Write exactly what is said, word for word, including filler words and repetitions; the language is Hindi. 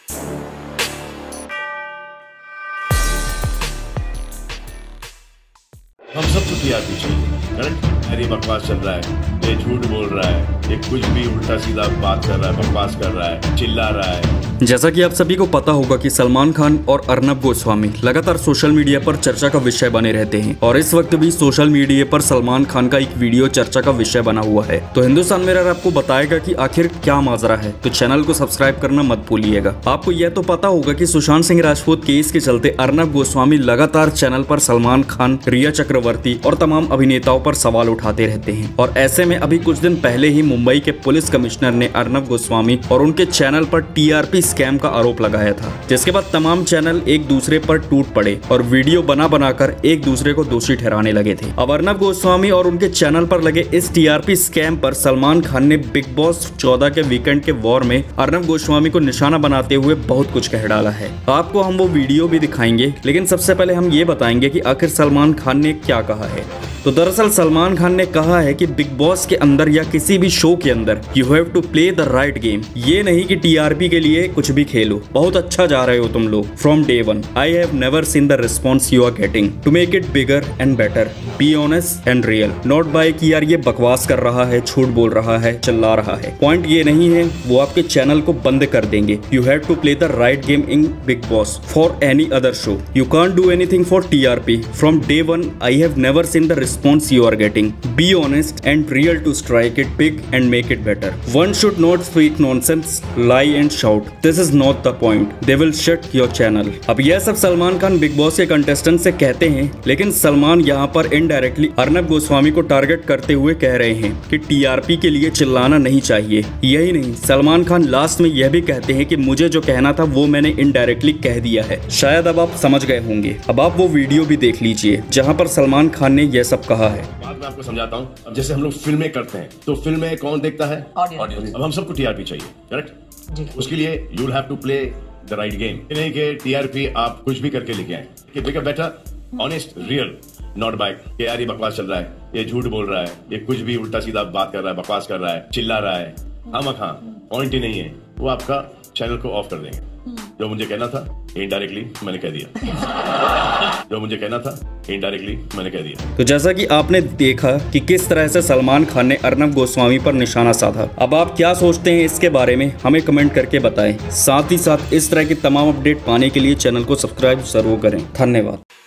हम सब तो टीआरपी चाहिए, करेक्ट? अरे बकवास चल रहा है, ये झूठ बोल रहा है, ये कुछ भी उल्टा सीधा बात कर रहा है, बकवास कर रहा है, चिल्ला रहा है। जैसा कि आप सभी को पता होगा कि सलमान खान और अर्नब गोस्वामी लगातार सोशल मीडिया पर चर्चा का विषय बने रहते हैं और इस वक्त भी सोशल मीडिया पर सलमान खान का एक वीडियो चर्चा का विषय बना हुआ है। तो हिंदुस्तान मिरर आपको बताएगा कि आखिर क्या माजरा है, तो चैनल को सब्सक्राइब करना मत भूलिएगा। आपको यह तो पता होगा कि सुशांत सिंह राजपूत केस के चलते अर्नब गोस्वामी लगातार चैनल पर सलमान खान, रिया चक्रवर्ती और तमाम अभिनेताओं पर सवाल उठाते रहते हैं और ऐसे में अभी कुछ दिन पहले ही मुंबई के पुलिस कमिश्नर ने अर्नब गोस्वामी और उनके चैनल पर टीआरपी स्कैम का आरोप लगाया था, जिसके बाद तमाम चैनल एक दूसरे पर टूट पड़े और वीडियो बना बनाकर एक दूसरे को दोषी ठहराने लगे थे। अब अर्नब गोस्वामी और उनके चैनल पर लगे इस टीआरपी स्कैम पर सलमान खान ने बिग बॉस चौदह के वीकेंड के वॉर में अर्नब गोस्वामी को निशाना बनाते हुए बहुत कुछ कह डाला है। आपको हम वो वीडियो भी दिखाएंगे, लेकिन सबसे पहले हम ये बताएंगे कि आखिर सलमान खान ने क्या कहा है। तो दरअसल सलमान खान ने कहा है कि बिग बॉस के अंदर या किसी भी शो के अंदर you have to play the right game. ये नहीं कि टीआरपी के लिए कुछ भी खेलो, बहुत अच्छा जा रहे हो तुम लोग। From day one I have never seen the response you are getting to make it bigger and better, be honest and real, not by कि यार ये बकवास कर रहा है, झूठ बोल रहा है, चिल्ला रहा है। पॉइंट ये नहीं है वो आपके चैनल को बंद कर देंगे। You have to play the right game in Bigg Boss for any other show, you can't do anything for TRP. From day one I have never seen the response you are getting. Be honest and real to strike it big and make it better. One should not speak nonsense, lie and shout. This is not the point. They will shut your channel. अब यह सब सलमान खान बिग बॉस के कंटेस्टेंट से कहते हैं, लेकिन सलमान यहाँ पर इनडायरेक्टली अर्नब गोस्वामी को टारगेट करते हुए कह रहे हैं कि टीआरपी के लिए चिल्लाना नहीं चाहिए। यही नहीं, सलमान खान लास्ट में यह भी कहते हैं कि मुझे जो कहना था वो मैंने इनडायरेक्टली कह दिया है। शायद अब आप समझ गए होंगे। अब आप वो वीडियो भी देख लीजिए जहाँ पर सलमान खान ने यह सब कहा है। बात मैं आपको समझाता हूँ। अब जैसे हम लोग फिल्में करते हैं तो फिल्में कौन देखता है? ऑडियंस। अब हम सबको टीआरपी चाहिए, करेक्ट? उसके लिए you will have to play the right game. नहीं कि टीआरपी आप कुछ भी करके लेके आए, कि bigger better, honest, real, not by कि यार ये बकवास चल रहा है, ये झूठ बोल रहा है, ये कुछ भी उल्टा सीधा बात कर रहा है, बकवास कर रहा है, चिल्ला रहा है। हम हाँ पॉइंट ही नहीं है, वो आपका चैनल को ऑफ कर देंगे। जो मुझे कहना था इनडायरेक्टली मैंने कह दिया। जो मुझे कहना था इनडायरेक्टली मैंने कह दिया। तो जैसा कि आपने देखा कि किस तरह से सलमान खान ने अर्नब गोस्वामी पर निशाना साधा। अब आप क्या सोचते हैं इसके बारे में हमें कमेंट करके बताएं। साथ ही साथ इस तरह की तमाम अपडेट पाने के लिए चैनल को सब्सक्राइब जरूर करें। धन्यवाद।